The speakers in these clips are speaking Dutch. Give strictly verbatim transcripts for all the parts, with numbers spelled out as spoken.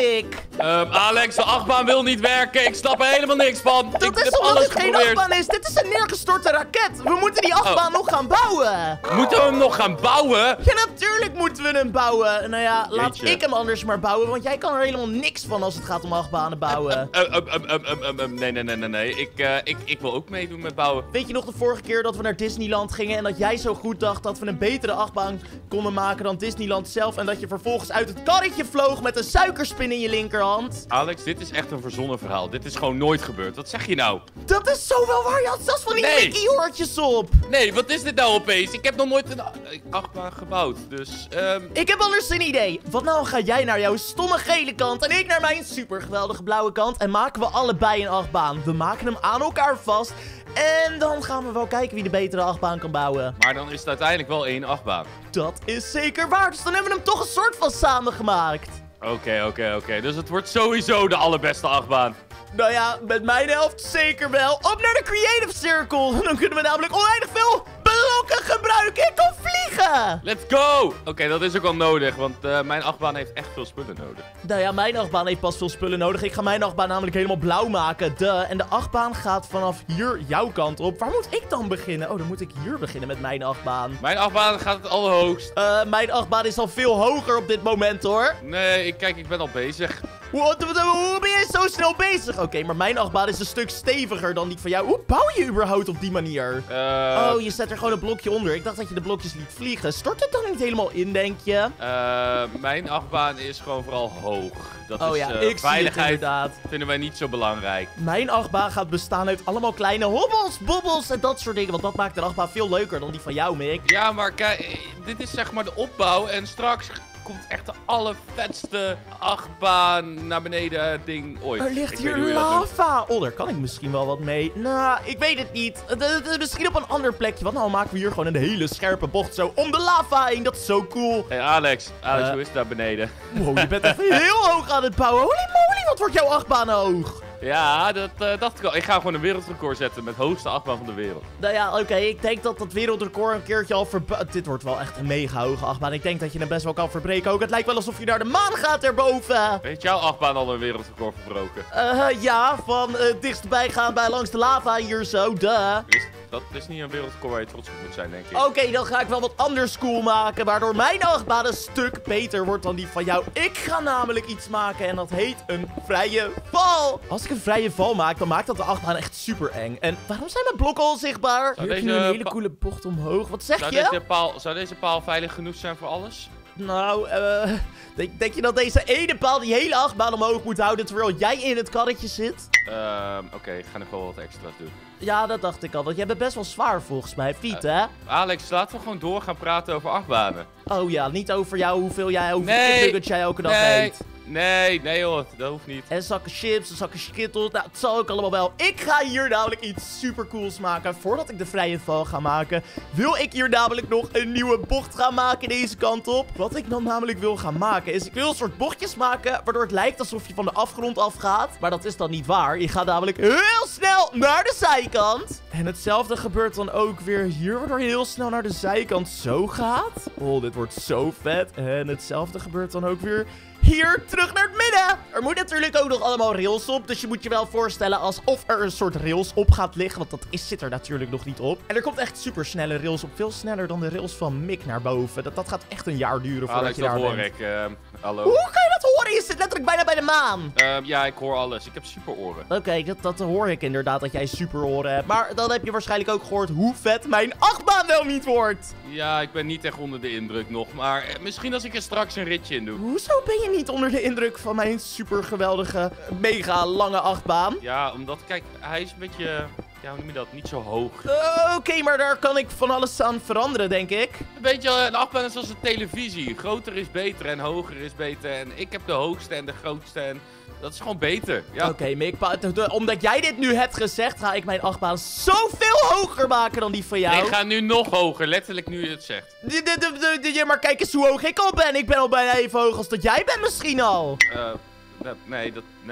ik. Um, Alex, de achtbaan wil niet werken. Ik snap er helemaal niks van. Dat ik is heb omdat alles het geen geprobeerd. achtbaan is. Dit is een neergestorte raket. We moeten die achtbaan Oh. nog gaan bouwen. Moeten we hem nog gaan bouwen? Ja, natuurlijk moeten we hem bouwen. Nou ja, laat Jeetje. ik hem anders maar bouwen, want jij kan er helemaal niks van als het gaat om achtbanen bouwen. Uh, um, um, um, um, um, um, nee, nee, nee, nee, nee. Ik, uh, ik, ik wil ook meedoen met bouwen. Weet je nog de vorige keer dat we naar Disneyland gingen en dat jij zo goed dacht dat we een betere achtbaan konden maken dan Disneyland zelf en dat je vervolgens uit het karretje vloog met een suikerspin in je linkerhand? Alex, dit is echt een verzonnen verhaal. Dit is gewoon nooit gebeurd. Wat zeg je nou? Dat is zo wel waar, je had zelfs van die Nee. Mickey-hoortjes op. Nee, wat is dit nou opeens? Ik heb nog nooit een a- achtbaan gebouwd. Dus, um, Ik heb anders een idee. Wat nou ga jij naar jouw stomme gele kant en ik naar mijn super geweldige blauwe kant en maken we allebei een achtbaan. We maken hem aan elkaar vast en dan gaan we wel kijken wie de betere achtbaan kan bouwen. maar dan is het uiteindelijk wel één achtbaan. Dat is zeker waar, dus dan hebben we hem toch een soort van samen gemaakt. Oké, oké, oké. Dus het wordt sowieso de allerbeste achtbaan. Nou ja, met mijn helft zeker wel. Op naar de Creative Circle. Dan kunnen we namelijk oneindig veel blokken gebruiken. Ik kan vliegen. Let's go! Oké, dat is ook wel nodig, want uh, mijn achtbaan heeft echt veel spullen nodig. Nou ja, mijn achtbaan heeft pas veel spullen nodig. Ik ga mijn achtbaan namelijk helemaal blauw maken. Duh. En de achtbaan gaat vanaf hier jouw kant op. Waar moet ik dan beginnen? Oh, dan moet ik hier beginnen met mijn achtbaan. Mijn achtbaan gaat het allerhoogst. Eh, mijn achtbaan is al veel hoger op dit moment, hoor. Nee, ik, kijk, ik ben al bezig. What, what, hoe ben je zo snel bezig? Oké, maar mijn achtbaan is een stuk steviger dan die van jou. Hoe bouw je überhaupt op die manier? Uh, Oh, je zet er gewoon een blokje onder. Ik dacht dat je de blokjes liet vliegen. Stort het dan niet helemaal in, denk je? uh, mijn achtbaan is gewoon vooral hoog. Dat Oh is, ja, uh, ik zie het veiligheid inderdaad. vinden wij niet zo belangrijk. Mijn achtbaan gaat bestaan uit allemaal kleine hobbels, bobbels en dat soort dingen. Want dat maakt een achtbaan veel leuker dan die van jou, Mick. Ja, maar kijk, dit is zeg maar de opbouw en straks komt echt de allervetste achtbaan naar beneden ding ooit. Er Ik ligt weet hier niet hoe je dat doet. lava. Oh, daar kan ik misschien wel wat mee. Nou, ik weet het niet. Eh, eh, eh, Misschien op een ander plekje. Wat nou maken we hier gewoon een hele scherpe bocht zo om de lava heen. Dat is zo cool. Hey Alex, Alex, Uh, hoe is het daar beneden? Wow, je bent echt heel hoog aan het bouwen. Holy moly, wat wordt jouw achtbaan hoog? Ja, dat uh, dacht ik al. Ik ga gewoon een wereldrecord zetten met hoogste achtbaan van de wereld. Nou ja, oké. Ik denk dat dat wereldrecord een keertje al verbu... Dit wordt wel echt een mega hoge achtbaan. Ik denk dat je hem best wel kan verbreken ook. Het lijkt wel alsof je naar de maan gaat erboven. Heeft jouw achtbaan al een wereldrecord verbroken? Eh, ja, van uh, dichtstbij gaan bij langs de lava hier zo, duh. Is, dat is niet een wereldrecord waar je trots op moet zijn, denk ik. Oké, dan ga ik wel wat anders cool maken, waardoor mijn achtbaan een stuk beter wordt dan die van jou. Ik ga namelijk iets maken en dat heet een vrije val. Als ik een vrije val maak, dan maakt dat de achtbaan echt super eng. En waarom zijn mijn blokken al zichtbaar? Zou Hier heb je deze nu een hele pa- coole bocht omhoog. Wat zeg Zou je? deze, paal, zou deze paal veilig genoeg zijn voor alles? Nou, eh, denk, denk je dat deze ene paal die hele achtbaan omhoog moet houden terwijl jij in het karretje zit? Ehm, Oké, ik ga nog wel wat extra's doen. Ja, dat dacht ik al. Want jij bent best wel zwaar volgens mij. Fiet, Uh, hè? Alex, laten we gewoon door gaan praten over achtbanen. Oh ja, niet over jou, hoeveel jij, hoeveel Nee, nuggets jij elke dag nee, eet. nee, nee hoor, dat hoeft niet. En zakken chips, en zakken skittles. Nou, het zal ook allemaal wel. Ik ga hier namelijk iets supercools maken. Voordat ik de vrije val ga maken, wil ik hier namelijk nog een nieuwe bocht gaan maken deze kant op. Wat ik dan namelijk wil gaan maken, is ik wil een soort bochtjes maken, waardoor het lijkt alsof je van de afgrond afgaat. Maar dat is dan niet waar. Je gaat namelijk heel snel naar de zijkant. En hetzelfde gebeurt dan ook weer hier, waardoor je heel snel naar de zijkant zo gaat. Oh, dit wordt zo vet. En hetzelfde gebeurt dan ook weer hier terug naar het midden. Er moet natuurlijk ook nog allemaal rails op. Dus je moet je wel voorstellen alsof er een soort rails op gaat liggen. Want dat is, zit er natuurlijk nog niet op. En er komt echt super snelle rails op. Veel sneller dan de rails van Mick naar boven. Dat, dat gaat echt een jaar duren voordat Alex, je dat daar hoor bent. ik. ehm, hallo. Hoe kan je dat horen? Je zit letterlijk bijna bij de maan. Ehm, ja, ik hoor alles. Ik heb super oren. Oké, dat, dat hoor ik inderdaad dat jij super oren hebt. Maar dan heb je waarschijnlijk ook gehoord hoe vet mijn achtbaan wel niet wordt. Ja, ik ben niet echt onder de indruk nog. Maar eh, misschien als ik er straks een ritje in doe. Hoezo ben je niet onder de indruk van mijn super geweldige, mega lange achtbaan? Ja, omdat, kijk, hij is een beetje, ja, hoe noem je dat, niet zo hoog. Uh, Oké, maar daar kan ik van alles aan veranderen, denk ik. Een beetje, een achtbaan is als een televisie. Groter is beter en hoger is beter. En ik heb de hoogste en de grootste en dat is gewoon beter. Ja. Oké, Mick, pa- de- de- omdat jij dit nu hebt gezegd, ga ik mijn achtbaan zoveel hoger maken dan die van jou. Ik ga nu nog hoger, letterlijk nu je het zegt. De- de- de- de- de- ja, maar kijk eens hoe hoog ik al ben. Ik ben al bijna even hoog als dat jij bent misschien al. Eh, dat- nee, dat, nee.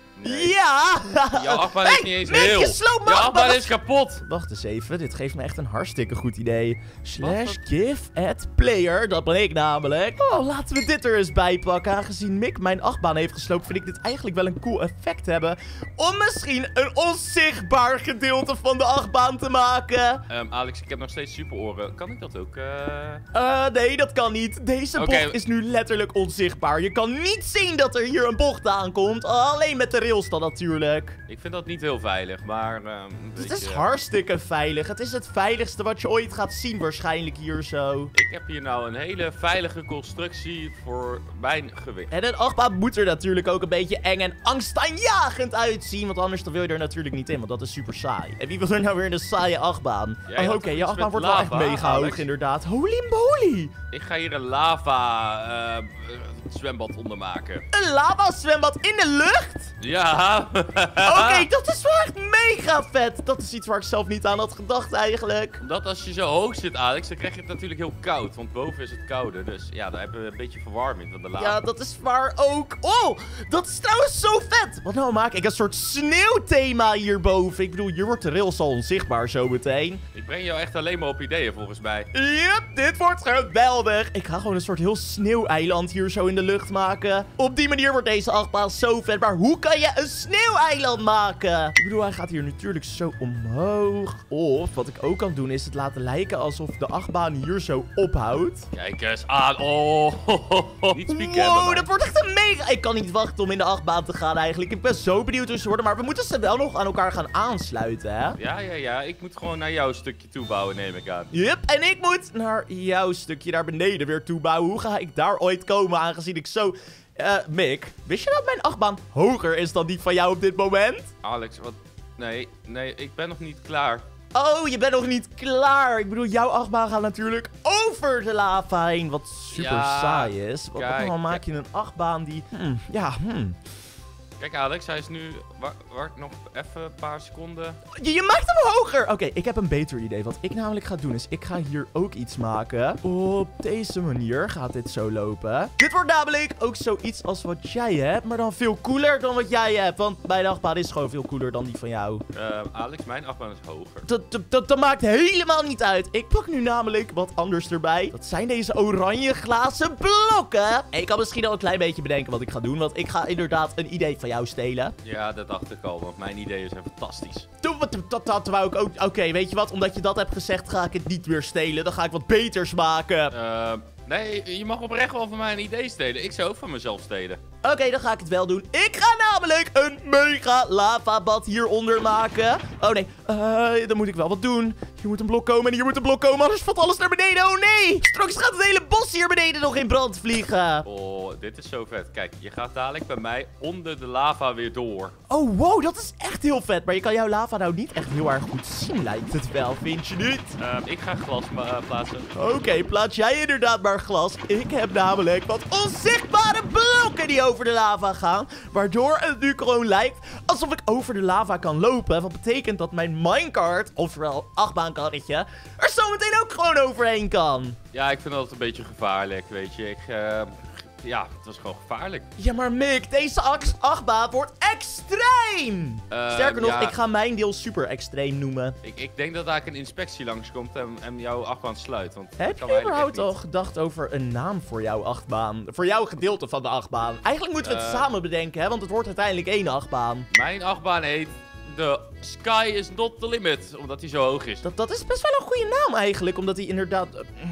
Nee. Ja! Jouw achtbaan is Hey, niet eens Mick, heel. je sloopt mijn Jouw achtbaan. achtbaan is kapot. Wacht eens even, dit geeft me echt een hartstikke goed idee. Slash Wat? give at player, dat ben ik namelijk. Oh, laten we dit er eens bij pakken. Aangezien Mick mijn achtbaan heeft gesloopt, vind ik dit eigenlijk wel een cool effect hebben. Om misschien een onzichtbaar gedeelte van de achtbaan te maken. Um, Alex, ik heb nog steeds superoren. Kan ik dat ook? Uh... Uh, nee, dat kan niet. Deze Oké. bocht is nu letterlijk onzichtbaar. Je kan niet zien dat er hier een bocht aankomt. Alleen met de rails dan natuurlijk. Ik vind dat niet heel veilig, maar... Um, een Het beetje- is hartstikke veilig. Het is het veiligste wat je ooit gaat zien waarschijnlijk hier zo. Ik heb hier nou een hele veilige constructie voor mijn gewicht. En een achtbaan moet er natuurlijk ook een beetje eng en angstaanjagend uitzien. Want anders dan wil je er natuurlijk niet in, want dat is super saai. En wie wil er nou weer in een saaie achtbaan? Jij Oh, had oké, toch je iets achtbaan met wordt wel echt lava, mega Alex? hoog inderdaad. Holy moly! Ik ga hier een lava eh, zwembad onder maken. Een lava zwembad in de lucht? Ja. Oké, dat is wel echt mega vet. Dat is iets waar ik zelf niet aan had gedacht eigenlijk. Omdat als je zo hoog zit, Alex, dan krijg je het natuurlijk heel koud. Want boven is het kouder. Dus ja, dan hebben we een beetje verwarming van de lava. Ja, dat is waar ook. Oh, dat is trouwens zo vet. Wat nou maak ik een soort sneeuwthema hierboven? Ik bedoel, hier wordt de rails al onzichtbaar zometeen. Ik breng jou echt alleen maar op ideeën, volgens mij. Yep, dit wordt geweldig. Ik ga gewoon een soort heel sneeuweiland hier zo in de lucht maken. Op die manier wordt deze achtbaan zo vet. Maar hoe kan je een sneeuweiland maken? Ik bedoel, hij gaat hier natuurlijk zo omhoog. Of, wat ik ook kan doen, is het laten lijken alsof de achtbaan hier zo ophoudt. Kijk eens aan. Oh, niet spieken. hè, bij Wow, mij. dat wordt echt een mega... Ik kan niet wachten om in de achtbaan te gaan eigenlijk. Ik ben zo benieuwd hoe ze worden. Maar we moeten ze wel nog aan elkaar gaan aansluiten, hè? Ja, ja, ja. Ik moet gewoon naar jouw stukje toe bouwen, neem ik aan. Yep, en ik moet naar jouw stukje naar beneden weer toe bouwen. Hoe ga ik daar ooit komen, aangezien ik zo... Eh, Mick, wist je dat mijn achtbaan hoger is dan die van jou op dit moment? Alex, wat... Nee, nee, ik ben nog niet klaar. Oh, je bent nog niet klaar. Ik bedoel, jouw achtbaan gaat natuurlijk over de lava heen, wat super Ja, saai is. Wat kijk, dan maak kijk. je een achtbaan die... Hmm, ja, hmm. Kijk, Alex, hij is nu... Wa- Wacht nog even een paar seconden. Je, je maakt hem hoger! Oké, ik heb een beter idee. Wat ik namelijk ga doen is, ik ga hier ook iets maken. Op deze manier gaat dit zo lopen. Dit wordt namelijk ook zoiets als wat jij hebt, maar dan veel cooler dan wat jij hebt. Want mijn achtbaan is gewoon veel cooler dan die van jou. Uh, Alex, mijn achtbaan is hoger. Dat, dat, dat, dat maakt helemaal niet uit. Ik pak nu namelijk wat anders erbij. Dat zijn deze oranje glazen blokken. En ik kan misschien al een klein beetje bedenken wat ik ga doen. Want ik ga inderdaad een idee van jou stelen. Ja, dat dacht ik al, want mijn ideeën zijn fantastisch. Toen, wat- dat, dat wou ik ook... Oké, weet je wat? Omdat je dat hebt gezegd, ga ik het niet weer stelen. Dan ga ik wat beters maken. Uh, nee, je mag oprecht wel van mij een idee stelen. Ik zou ook van mezelf stelen. Oké, dan ga ik het wel doen. Ik ga namelijk een mega lavabad hieronder maken. Oh nee, uh, dan moet ik wel wat doen. Hier moet een blok komen en hier moet een blok komen. Anders valt alles naar beneden. Oh nee! Straks gaat het hele bos hier beneden nog in brand vliegen. Oh, dit is zo vet. Kijk, je gaat dadelijk bij mij onder de lava weer door. Oh wow, dat is echt heel vet. Maar je kan jouw lava nou niet echt heel erg goed zien, lijkt het wel. Vind je niet? Uh, ik ga glas uh, plaatsen. Oké, plaats jij inderdaad maar glas. Ik heb namelijk wat onzichtbare blokken die over de lava gaan. Waardoor het nu gewoon lijkt alsof ik over de lava kan lopen. Wat betekent dat mijn minecart, ofwel achtbaankarretje, er zometeen ook gewoon overheen kan. Ja, ik vind dat een beetje gevaarlijk, weet je. Ik, uh, ja, het was gewoon gevaarlijk. Ja, maar Mick, deze acht achtbaan wordt extreem. Uh, Sterker nog, ja, ik ga mijn deel super extreem noemen. Ik, ik denk dat daar een inspectie langskomt en, en jouw achtbaan sluit. Want dat Heb kan je eigenlijk überhaupt echt al niet. gedacht over een naam voor jouw achtbaan? Voor jouw gedeelte van de achtbaan? Eigenlijk moeten we het Uh, samen bedenken, hè? Want het wordt uiteindelijk één achtbaan. Mijn achtbaan heet The Sky is not the limit, omdat hij zo hoog is. Dat, dat is best wel een goede naam eigenlijk, omdat hij inderdaad...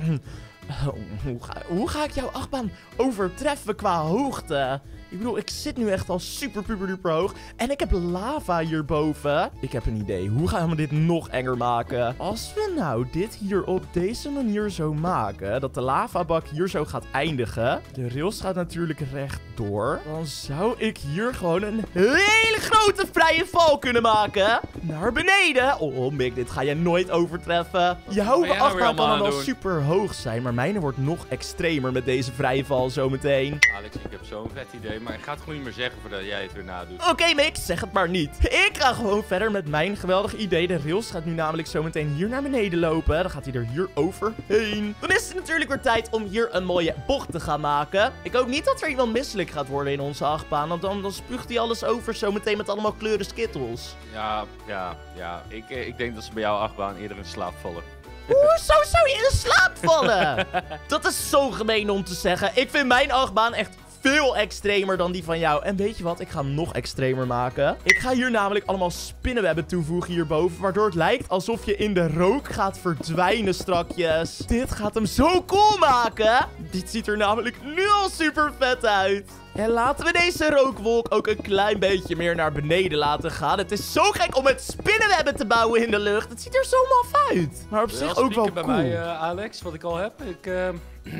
hoe, ga, hoe ga ik jouw achtbaan overtreffen qua hoogte? Ik bedoel, ik zit nu echt al super puber duper hoog. En ik heb lava hierboven. Ik heb een idee. Hoe gaan we dit nog enger maken? Als we nou dit hier op deze manier zo maken, dat de lavabak hier zo gaat eindigen. De rails gaat natuurlijk rechtdoor. Dan zou ik hier gewoon een hele grote vrije val kunnen maken. Naar beneden. Oh, Mick, dit ga je nooit overtreffen. Jouw ben jij nou weer achtbaan allemaal kan aan dan het wel doen? super hoog zijn, maar mijne wordt nog extremer met deze vrije val zometeen. Alex, ik heb zo'n vet idee maar ik ga het gewoon niet meer zeggen voordat jij het weer nadoet. Oké, okay, Mick, zeg het maar niet. Ik ga gewoon verder met mijn geweldige idee. De rails gaat nu namelijk zo meteen hier naar beneden lopen. Dan gaat hij er hier overheen. Dan is het natuurlijk weer tijd om hier een mooie bocht te gaan maken. Ik hoop niet dat er iemand misselijk gaat worden in onze achtbaan. Want dan, dan spuugt hij alles over zo meteen met allemaal kleuren skittles. Ja, ja, ja. Ik, ik denk dat ze bij jouw achtbaan eerder in slaap vallen. Hoezo zou je in slaap vallen? Dat is zo gemeen om te zeggen. Ik vind mijn achtbaan echt veel extremer dan die van jou. En weet je wat? Ik ga hem nog extremer maken. Ik ga hier namelijk allemaal spinnenwebben toevoegen hierboven. Waardoor het lijkt alsof je in de rook gaat verdwijnen strakjes. Dit gaat hem zo cool maken. Dit ziet er namelijk nu al super vet uit. En laten we deze rookwolk ook een klein beetje meer naar beneden laten gaan. Het is zo gek om met spinnenwebben te bouwen in de lucht. Het ziet er zo maf uit. Maar op zich ook wel cool. bij mij, uh, Alex, wat ik al heb. Ik, uh...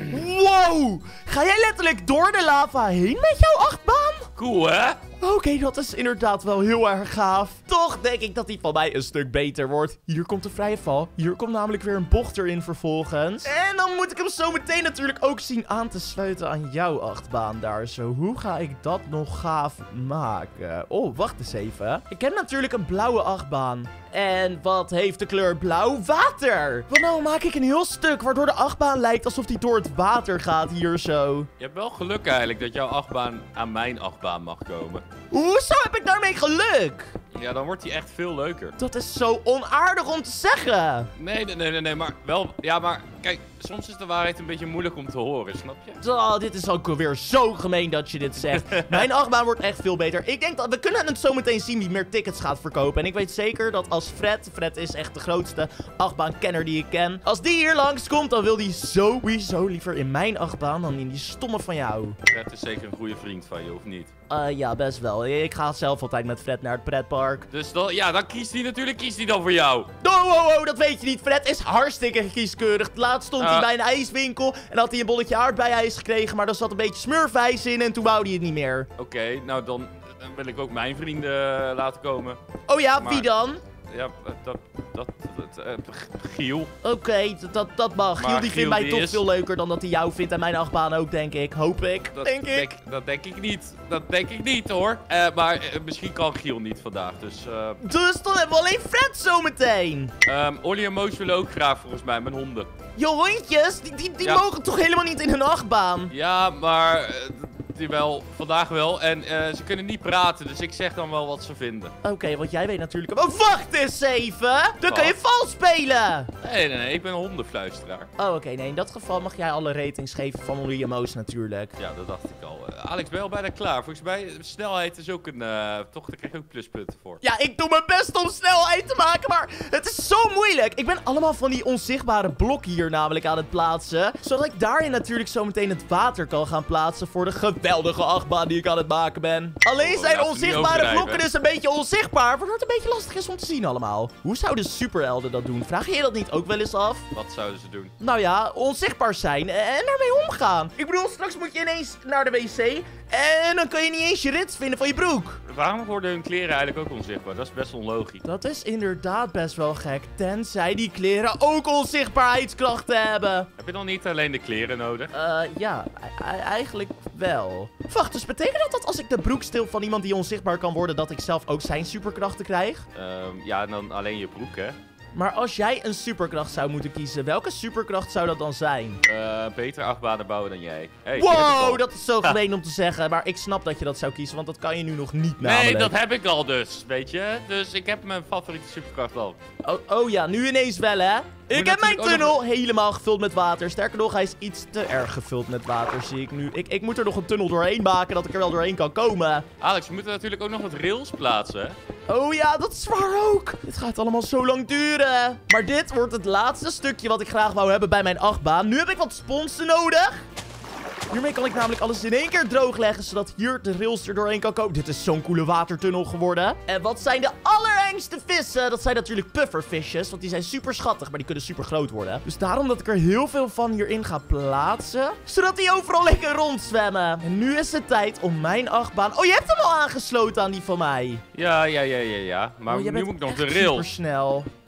Wow! Ga jij letterlijk door de lava heen met jouw achtbaan? Cool, hè? Oké, okay, dat is inderdaad wel heel erg gaaf. Toch denk ik dat die van mij een stuk beter wordt. Hier komt de vrije val. Hier komt namelijk weer een bocht erin vervolgens. En dan moet ik hem zo meteen natuurlijk ook zien aan te sluiten aan jouw achtbaan daar zo. Hoe ga ik dat nog gaaf maken? Oh, wacht eens even. Ik heb natuurlijk een blauwe achtbaan. En wat heeft de kleur blauw? Water! Want nou maak ik een heel stuk waardoor de achtbaan lijkt alsof die door het water gaat hier zo. Je hebt wel geluk eigenlijk dat jouw achtbaan aan mijn achtbaan mag komen. Hoezo heb ik daarmee geluk? Ja, dan wordt hij echt veel leuker. Dat is zo onaardig om te zeggen. Nee, nee, nee, nee, nee, maar wel... Ja, maar kijk, soms is de waarheid een beetje moeilijk om te horen, snap je? Oh, dit is ook weer zo gemeen dat je dit zegt. Mijn achtbaan wordt echt veel beter. Ik denk dat we kunnen het zo meteen zien wie meer tickets gaat verkopen. En ik weet zeker dat als Fred, Fred is echt de grootste achtbaankenner die ik ken. Als die hier langskomt, dan wil die sowieso liever in mijn achtbaan dan in die stomme van jou. Fred is zeker een goede vriend van je, of niet? Uh, ja, best wel. Ik ga zelf altijd met Fred naar het pretpark. Dus dan, ja, dan kiest hij natuurlijk, kiest hij dan voor jou. Oh, oh, oh, dat weet je niet. Fred is hartstikke kieskeurig. Laatst stond uh. hij bij een ijswinkel en had hij een bolletje aardbeiijs gekregen, maar er zat een beetje smurfijs in en toen wou hij het niet meer. Oké, okay, nou dan, dan wil ik ook mijn vrienden laten komen. Oh ja, maar, wie dan? Ja, dat, dat, dat, uh, Giel. Oké, okay, dat, dat mag. Giel, die vindt mij toch is... veel leuker dan dat hij jou vindt en mijn achtbaan ook, denk ik. Hoop ik. Dat denk denk, ik. Dat denk ik niet. Dat denk ik niet, hoor. Uh, maar uh, misschien kan Giel niet vandaag, dus... Uh... Dus dan hebben we alleen Fred zometeen. Um, Olly en Moos willen ook graag, volgens mij, mijn honden. Je hondjes? Die, die, die ja. mogen toch helemaal niet in hun achtbaan? Ja, maar... Uh, die wel, vandaag wel. En uh, ze kunnen niet praten, dus ik zeg dan wel wat ze vinden. Oké, okay, want jij weet natuurlijk... Oh, wacht eens even! Dan wat? Kan je vals spelen! Nee, nee, nee, ik ben een hondenfluisteraar. Oh, oké, okay, nee, in dat geval mag jij alle ratings geven van Olly en Moos natuurlijk. Ja, dat dacht ik al. Uh, Alex, ben je al bijna klaar? Volgens mij, snelheid is ook een... Uh, toch, daar krijg je ook pluspunten voor. Ja, ik doe mijn best om snelheid te maken, maar het is zo moeilijk. Ik ben allemaal van die onzichtbare blokken hier namelijk aan het plaatsen. Zodat ik daarin natuurlijk zo meteen het water kan gaan plaatsen voor de geweldige achtbaan die ik aan het maken ben. Alleen oh, zijn onzichtbare blokken dus een beetje onzichtbaar, waardoor het een beetje lastig is om te zien allemaal. Hoe zouden superhelden dat doen? Vraag je je dat niet ook wel eens af? Wat zouden ze doen? Nou ja, onzichtbaar zijn en daarmee omgaan. Ik bedoel, straks moet je ineens naar de wc en dan kun je niet eens je rits vinden van je broek. Waarom worden hun kleren eigenlijk ook onzichtbaar? Dat is best onlogisch. Dat is inderdaad best wel gek. Tenzij die kleren ook onzichtbaarheidskrachten hebben. Heb je dan niet alleen de kleren nodig? Uh, ja, eigenlijk wel. Wacht, dus betekent dat dat als ik de broek stil van iemand die onzichtbaar kan worden, dat ik zelf ook zijn superkrachten krijg? Um, ja, dan alleen je broek, hè? Maar als jij een superkracht zou moeten kiezen, welke superkracht zou dat dan zijn? Uh, beter achtbanen bouwen dan jij. Hey, wow, dat is zo gemeen om te zeggen. Maar ik snap dat je dat zou kiezen, want dat kan je nu nog niet namelijk. Nee, dat heb ik al dus, weet je. Dus ik heb mijn favoriete superkracht al. Oh, oh ja, nu ineens wel, hè? Ik heb mijn tunnel nog... helemaal gevuld met water. Sterker nog, hij is iets te erg gevuld met water, zie ik nu. Ik, ik moet er nog een tunnel doorheen maken, dat ik er wel doorheen kan komen. Alex, we moeten natuurlijk ook nog wat rails plaatsen, hè? Oh ja, dat is waar ook. Dit gaat allemaal zo lang duren. Maar dit wordt het laatste stukje wat ik graag wou hebben bij mijn achtbaan. Nu heb ik wat sponsen nodig. Hiermee kan ik namelijk alles in één keer droog leggen, zodat hier de rails er doorheen kan komen. Dit is zo'n coole watertunnel geworden. En wat zijn de allerengste vissen? Dat zijn natuurlijk puffervisjes, want die zijn super schattig, maar die kunnen super groot worden. Dus daarom dat ik er heel veel van hierin ga plaatsen, zodat die overal lekker rondzwemmen. En nu is het tijd om mijn achtbaan... Oh, je hebt hem al aangesloten aan die van mij. Ja, ja, ja, ja, ja. Maar oh, nu moet ik nog de rails. Super snel.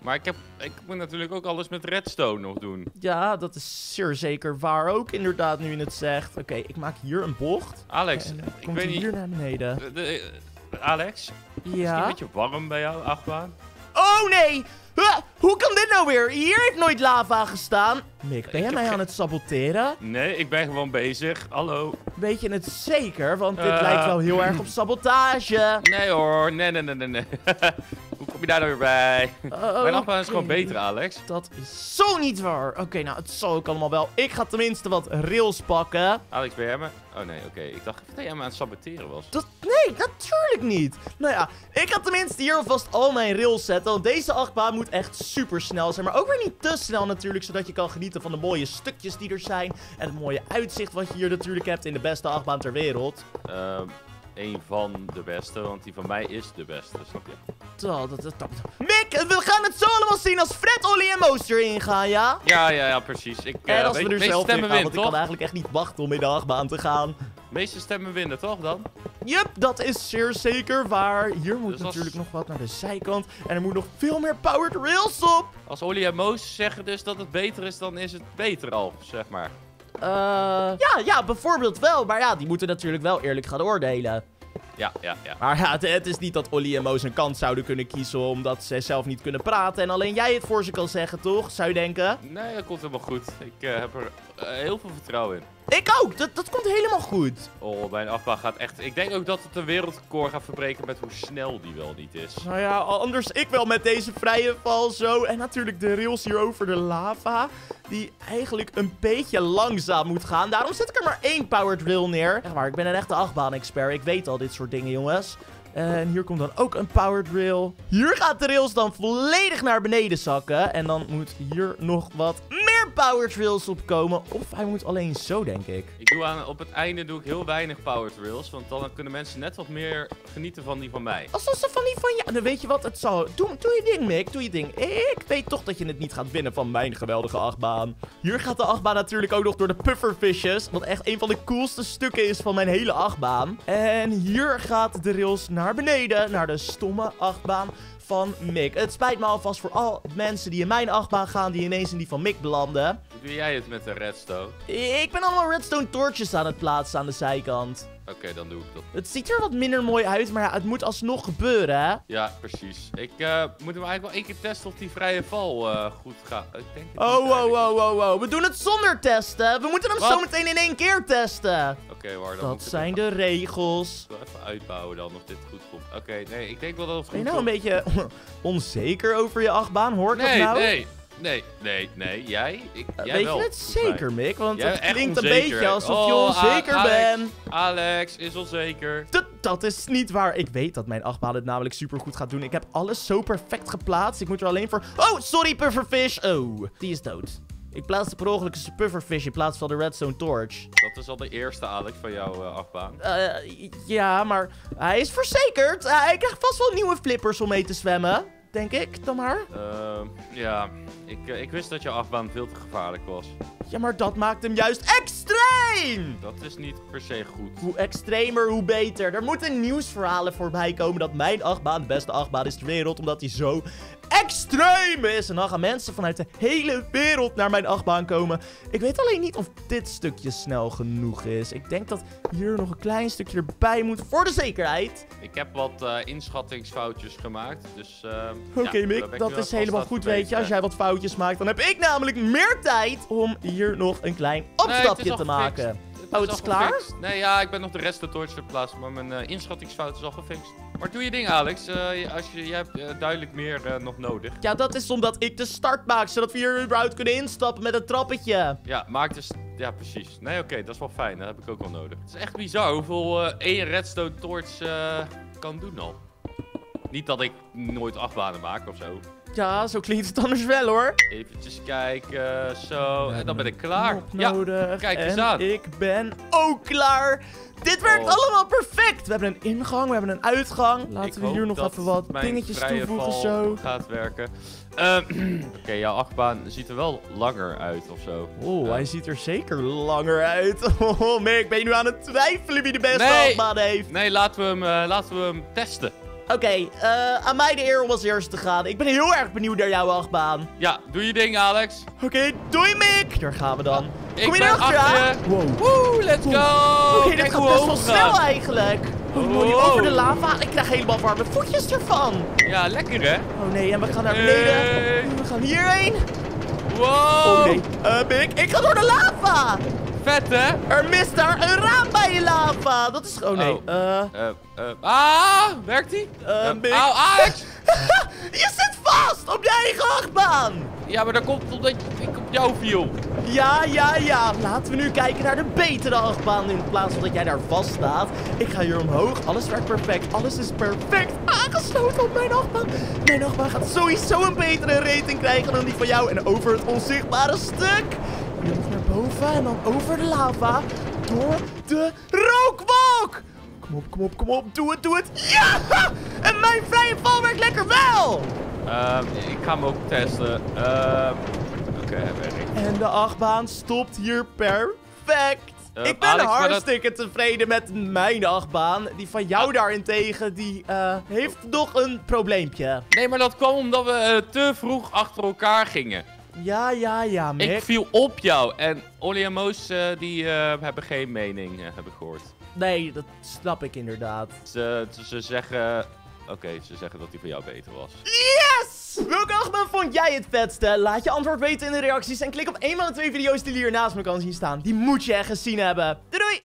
Maar ik, heb, ik moet natuurlijk ook alles met redstone nog doen. Ja, dat is zeer zeker waar ook, inderdaad, nu je het zegt. Oké, ik maak hier een bocht. Alex, En dan ik komt weet hij niet... hier naar beneden. De, de- Alex, is het een Ja? beetje warm bij jou, achtbaan? Oh nee! Huh, hoe kan dit nou weer? Hier heeft nooit lava gestaan. Mick, ben Ik jij heb mij geen- aan het saboteren? Nee, ik ben gewoon bezig. Hallo. Weet je het zeker? Want dit Eh. lijkt wel heel erg op sabotage. Nee hoor, nee, nee, nee, nee, nee. Hoe kom je daar nou weer bij? Oh, Mijn achtbaan is gewoon oké. beter, Alex. Dat is zo niet waar. Oké, nou, het zal ook allemaal wel. Ik ga tenminste wat rails pakken. Alex, ben jij me? Oh nee, oké. Ik dacht even dat jij me aan het saboteren was. Dat, nee, natuurlijk niet. Nou ja, ik ga tenminste hier alvast al mijn rails zetten. Want deze achtbaan moet echt super snel zijn. Maar ook weer niet te snel natuurlijk. Zodat je kan genieten van de mooie stukjes die er zijn. En het mooie uitzicht wat je hier natuurlijk hebt in de beste achtbaan ter wereld. Ehm, een van de beste, want die van mij is de beste, snap je? Dat, dat, dat, dat. Mick, we gaan het zo allemaal zien als Fred, Ollie en Moos erin gaan, ja? Ja, ja, ja, precies. Ik, uh, En als weet- we er meeste zelf in stemmen gaan, winnen, want ik toch? kan eigenlijk echt niet wachten om in de achtbaan te gaan. meeste stemmen winnen, toch dan? Yup, dat is zeer zeker waar. Hier moet Dus als- natuurlijk nog wat naar de zijkant. En er moet nog veel meer powered rails op. Als Ollie en Moos zeggen dus dat het beter is, dan is het beter al, zeg maar. Eh, ja, ja, bijvoorbeeld wel. Maar ja, die moeten natuurlijk wel eerlijk gaan oordelen. Ja, ja, ja. Maar ja, het, het is niet dat Ollie en Moos een kant zouden kunnen kiezen omdat ze zelf niet kunnen praten. En alleen jij het voor ze kan zeggen, toch? Zou je denken? Nee, dat komt helemaal goed. Ik eh, heb er eh, heel veel vertrouwen in. Ik ook, dat, dat komt helemaal goed. Oh, mijn achtbaan gaat echt... Ik denk ook dat het een wereldrecord gaat verbreken met hoe snel die wel niet is. Nou ja, anders ik wel met deze vrije val zo. En natuurlijk de rails hier over de lava. Die eigenlijk een beetje langzaam moet gaan. Daarom zet ik er maar één powered rail neer. Echt waar, ik ben een echte achtbaan-expert. Ik weet al dit soort dingen, jongens. En hier komt dan ook een powered rail. Hier gaat de rails dan volledig naar beneden zakken. En dan moet hier nog wat meer powered rails op komen. Of hij moet alleen zo, denk ik. Ik doe aan, op het einde doe ik heel weinig powered rails, want dan kunnen mensen net wat meer genieten van die van mij. Als ze van die van ja, dan weet je wat, het zal. Doe, doe je ding, Mick, doe je ding. Ik weet toch dat je het niet gaat winnen van mijn geweldige achtbaan. Hier gaat de achtbaan natuurlijk ook nog door de pufferfishes. Wat echt een van de coolste stukken is van mijn hele achtbaan. En hier gaat de rails naar beneden, naar de stomme achtbaan van Mick. Het spijt me alvast voor al mensen die in mijn achtbaan gaan, die ineens in die van Mick belanden. Hoe doe jij het met de redstone? Ik ben allemaal redstone torches aan het plaatsen aan de zijkant. Oké, dan doe ik dat. Het ziet er wat minder mooi uit, maar ja, het moet alsnog gebeuren, hè? Ja, precies. Ik uh, moet hem eigenlijk wel één keer testen of die vrije val uh, goed gaat. Ik denk het Oh, niet wow, eigenlijk. wow, wow, wow. We doen het zonder testen. We moeten hem Wat? zo meteen in één keer testen. Oké, maar dan Dat moet ik zijn het de regels. wel even uitbouwen dan of dit goed komt. Oké, nee, ik denk wel dat het goed Ben je nou een komt. beetje onzeker over je achtbaan? Hoor ik Nee, dat nou? nee, nee, nee, nee. Jij? Ik, Uh, jij weet wel, je het volgens mij. zeker, Mick? Want Jij het echt klinkt een onzeker. beetje alsof je Oh, onzeker Alex. bent. Alex is onzeker. Dat, dat is niet waar. Ik weet dat mijn achtbaan het namelijk super goed gaat doen. Ik heb alles zo perfect geplaatst. Ik moet er alleen voor... Oh, sorry, pufferfish. Oh, die is dood. Ik plaatste per ongeluk een pufferfish in plaats van de redstone torch. Dat is al de eerste, Alex, van jouw uh, achtbaan. Eh, ja, maar hij is verzekerd. Hij krijgt vast wel nieuwe flippers om mee te zwemmen. Denk ik, dan maar. Ehm, ja, ik, uh, ik wist dat jouw achtbaan veel te gevaarlijk was. Ja, maar dat maakt hem juist extreem! Dat is niet per se goed. Hoe extremer, hoe beter. Er moeten nieuwsverhalen voorbij komen dat mijn achtbaan de beste achtbaan is ter wereld, omdat hij zo extreem is. En dan gaan mensen vanuit de hele wereld naar mijn achtbaan komen. Ik weet alleen niet of dit stukje snel genoeg is. Ik denk dat hier nog een klein stukje erbij moet voor de zekerheid. Ik heb wat uh, inschattingsfoutjes gemaakt, dus... Uh, Oké, ja, daar ben Mick, ik dat nu is alvast helemaal aan goed, het weet je. Als jij verbeteren. wat foutjes maakt, dan heb ik namelijk meer tijd om hier nog een klein Nee, het is opstapje al te gefixt. maken. Het Oh, het al is klaar? gefixt. Nee, ja, ik ben nog de rest de torch verplaatst, maar mijn uh, inschattingsfout is al gefixt. Maar doe je ding, Alex. Uh, je- als je, jij hebt uh, duidelijk meer uh, nog nodig. Ja, dat is omdat ik de start maak, zodat we hier überhaupt kunnen instappen met een trappetje. Ja, maak dus... Ja, precies. Nee, oké, dat is wel fijn. Dat heb ik ook wel nodig. Het is echt bizar hoeveel uh, één redstone torch uh, kan doen al. Niet dat ik nooit acht banen maak of zo. Ja, zo klinkt het anders wel, hoor. Eventjes kijken, zo. We En dan ben ik hebben klaar. een knop Ja, nodig. kijk eens en aan. ik ben ook klaar. Dit werkt Oh. allemaal perfect. We hebben een ingang, we hebben een uitgang. Laten ik we hier hoop nog dat even wat mijn dingetjes vrije toevoegen, val zo. gaat werken. Ehm, oké, jouw achtbaan ziet er wel langer uit of zo. Oh, Ja. hij ziet er zeker langer uit. Oh, Mick, ben je nu aan het twijfelen wie de beste Nee. achtbaan heeft? Nee, laten we hem, uh, laten we hem testen. Oké, eh, aan mij de eer om als eerste te gaan. Ik ben heel erg benieuwd naar jouw achtbaan. Ja, doe je ding, Alex. Oké, doei Mick. Daar gaan we dan. Ik Kom je ben erachteraan? achter je. Wow. Woe, let's go! Oké, dit Kijk gaat hoe best wel hoog we snel gaan. eigenlijk. Oh, mooi, Wow. over de lava. Ik krijg helemaal warme voetjes ervan. Ja, lekker hè? Oh nee, en we gaan naar beneden. Hey. We gaan hierheen. Wow! Oh nee, uh, Mick, ik ga door de lava. Vet hè? Er mist daar een raam bij je lava. Dat is... Oh nee. Oh. Eh... Eh, eh, ah, werkt die? Eh, Eh, Mick. Au, Alex! Je zit vast op je eigen achtbaan. Ja, maar dat komt omdat ik op jou viel. Ja, ja, ja. Laten we nu kijken naar de betere achtbaan in plaats van dat jij daar vast staat. Ik ga hier omhoog. Alles werkt perfect. Alles is perfect aangesloten op mijn achtbaan. Mijn achtbaan gaat sowieso een betere rating krijgen dan die van jou. En over het onzichtbare stuk. Hier nog naar boven en dan over de lava. Door de rookwolk. Kom op, kom op, kom op. Doe het, doe het. Ja! En mijn vrije val werkt lekker wel. Ehm, ik ga hem ook testen. Ehm, Oké, hij werkt. En de achtbaan stopt hier perfect. Uh, ik ben Alex, maar hartstikke tevreden met mijn achtbaan. Die van jou Ah. daarentegen, die eh, heeft nog een probleempje. Nee, maar dat kwam omdat we eh, te vroeg achter elkaar gingen. Ja, ja, ja, Mick. Ik viel op jou en Olly en Moos eh, die eh, hebben geen mening, eh, heb ik gehoord. Nee, dat snap ik inderdaad. Ze, ze, ze zeggen... Oké, ze zeggen dat die van jou beter was. Yes! Welke achtbaan vond jij het vetste? Laat je antwoord weten in de reacties en klik op een van de twee video's die hier naast me kan zien staan. Die moet je echt gezien hebben. Doei doei!